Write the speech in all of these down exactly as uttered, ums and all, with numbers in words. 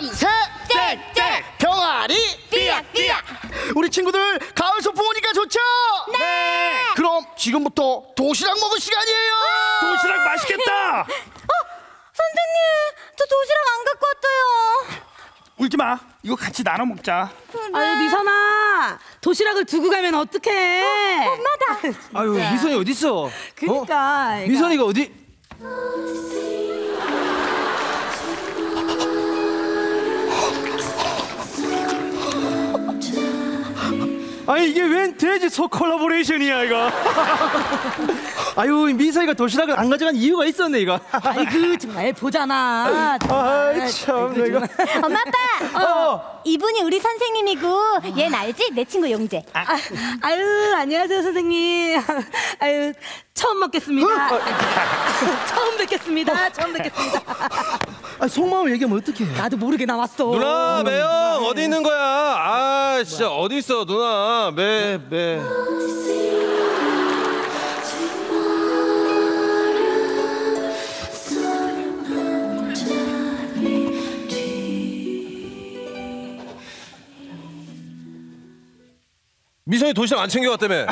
밤새 땡땡 병아리 삐약삐약. 우리 친구들 가을 소풍 오니까 좋죠? 네. 그럼 지금부터 도시락 먹을 시간이에요. 도시락 맛있겠다. 어, 선생님, 저 도시락 안 갖고 왔어요. 울지 마. 이거 같이 나눠 먹자. 네. 아유, 미선아, 도시락을 두고 가면 어떡해? 어, 엄마다. 아유, 미선이 어디 있어? 그니까. 어? 미선이가 어디? 아니 이게 웬 돼지 소 콜라보레이션이야 이거. 아유 미선이가 도시락을 안 가져간 이유가 있었네 이거. 아이고 정말 보잖아. 아참 내가. 엄마 아빠. 어. 이분이 우리 선생님이고 얘는 알지? 내 친구 용재. 아, 아유 안녕하세요 선생님. 아유 처음 먹겠습니다. 처음 뵙겠습니다. 처음 뵙겠습니다. 아 속마음 얘기하면 어떡해. 나도 모르게 나왔어. 누나 매형 어디 있는 거야? 아 진짜 뭐야? 어디 있어 누나 매 매. 미선이 도시락 안 챙겨왔다며?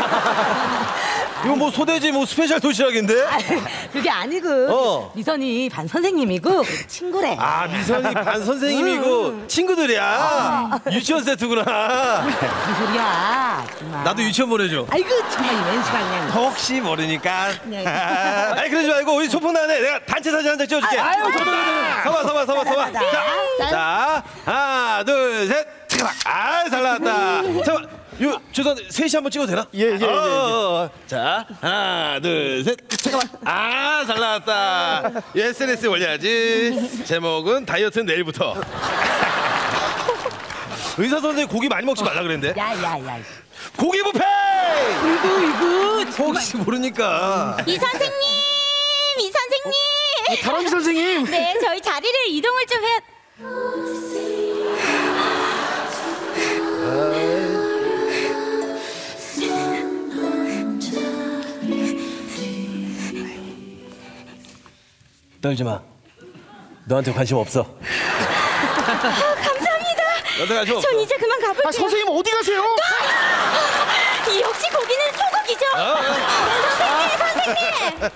이거 뭐 소돼지 뭐 스페셜 도시락인데? 그게 아니고 어. 미선이 반 선생님이고 친구래. 아 미선이 반 선생님이고 음. 친구들이야. 아. 유치원 세트구나. 무슨 소리야? 정말. 나도 유치원 보내줘. 아이고 정말 웬 시간이야. 혹시 모르니까. 네. 아니 그러지 말고 우리 소풍 나네. 내가 단체 사진 한 장 찍어줄게. 아유 저도 서봐 서봐 서봐 서봐. 자, 자, 자 하나 둘 셋. 아잘 나왔다. 잠깐. 요, 죄송한데 셋이 한번 찍어도 되나? 예, 예, 예, 예. 어, 자, 하나, 둘, 셋. 잠깐만. 아, 잘 나왔다. 에스엔에스에 올려야지. 제목은 다이어트는 내일부터. 의사 선생님 고기 많이 먹지 말라 그랬는데. 야야야. 고기 뷔페! 이거 이거 혹시 모르니까. 이 선생님, 이 선생님. 다람쥐 선생님. 네, 저희 자리를 이동을 좀 해. 떨지 마. 너한테 관심 없어. 아, 감사합니다. 너한테 관심 없어. 전 이제 그만 가볼게요. 아 선생님 어디 가세요? 아, 역시 고기는 소고기죠. 선생님,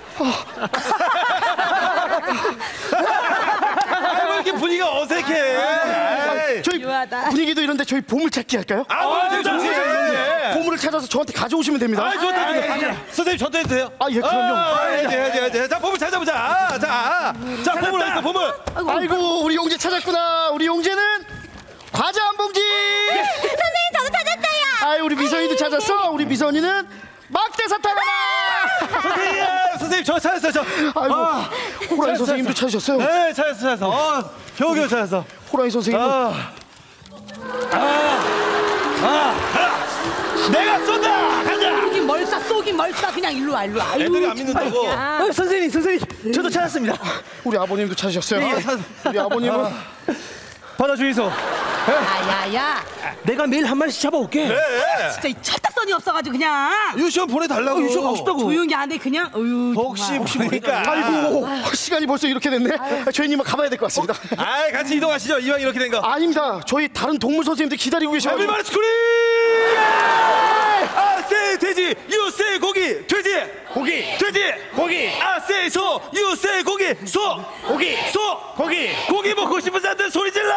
선생님. 아, 왜 이렇게 분위기가 어색해? 저희 유하다. 분위기도 이런데 저희 보물찾기 할까요? 아, 뭐, 좋지. 보물을 찾아서 저한테 가져오시면 됩니다. 아, 좋다. 선생님, 저도 해도 돼요? 아, 예, 그럼요. 아, 해야지, 해야지, 해야지. 자, 보물 찾아보자. 자, 자, 보물 어딨어, 보물. 아이고, 우리 용재 찾았구나. 우리 용재는 과자 한 봉지. 선생님, 저도 찾았어요. 아이, 우리 미선이도 찾았어. 우리 미선이는 막대 사탕 하나. 선생님, 선생님, 저 찾았어요, 저. 아이고, 아, 호랑이 선생님도 찾으셨어요. 네, 찾았어, 찾았어. 어, 겨우겨우 찾았어. 호랑이 선생님. 아, 아, 아, 내가 쏜다! 가자! 쏘긴 멀싸 쏘긴 멀싸 그냥 일로 와 일로 와. 애들이 안 믿는다고. 어, 선생님 선생님 저도 찾았습니다. 우리 아버님도 찾으셨어요. 네, 찾- 우리 아버님은 받아 주이소. 야야야. 내가 매일 한 마리씩 잡아올게. 네. 진짜 이 철딱선이 없어가지고 그냥 유치원 보내달라고. 유치원 가고 싶다고. 조용히 안 해 그냥. 어유. 혹시 혹시 모르니까. 아이고, 시간이 벌써 이렇게 됐네. 저희님은 가봐야 될 것 같습니다. 아, 같이 이동하시죠. 이왕 이렇게 된 거. 아닙니다. 저희 다른 동물 선생님들 기다리고 계셔요. 에브리바디 스크린! 아, 세 돼지, 유 세 고기, 돼지, 고기, 돼지, 고기, 아, 세 소, 유 세 고기, 소, 고기, 소, 고기, 고기 먹고 싶은 사람들 소리 질러!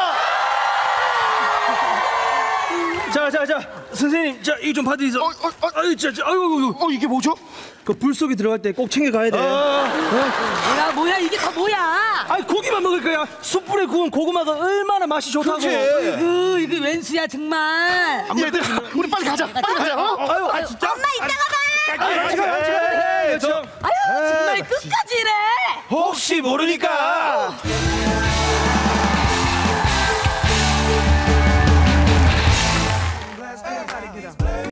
자자자 선생님 자 이거 좀 받으세요. 어, 어, 어. 아유 진짜 아유 어, 이게 뭐죠? 그 불 속에 들어갈 때 꼭 챙겨 가야 돼. 뭐야 뭐야 이게 다 뭐야? 아니 고기만 먹을 거야. 숯불에 구운 고구마가 얼마나 맛이 좋다고. 이거 이게 웬수야 정말. 얘들, 우리 빨리 가자. 빨리 가자. 어? 아유 아 진짜. 엄마 이따가 봐. 같이 가요 같이 가요. 저 아유 정말 끝까지 이래. 혹시 모르니까.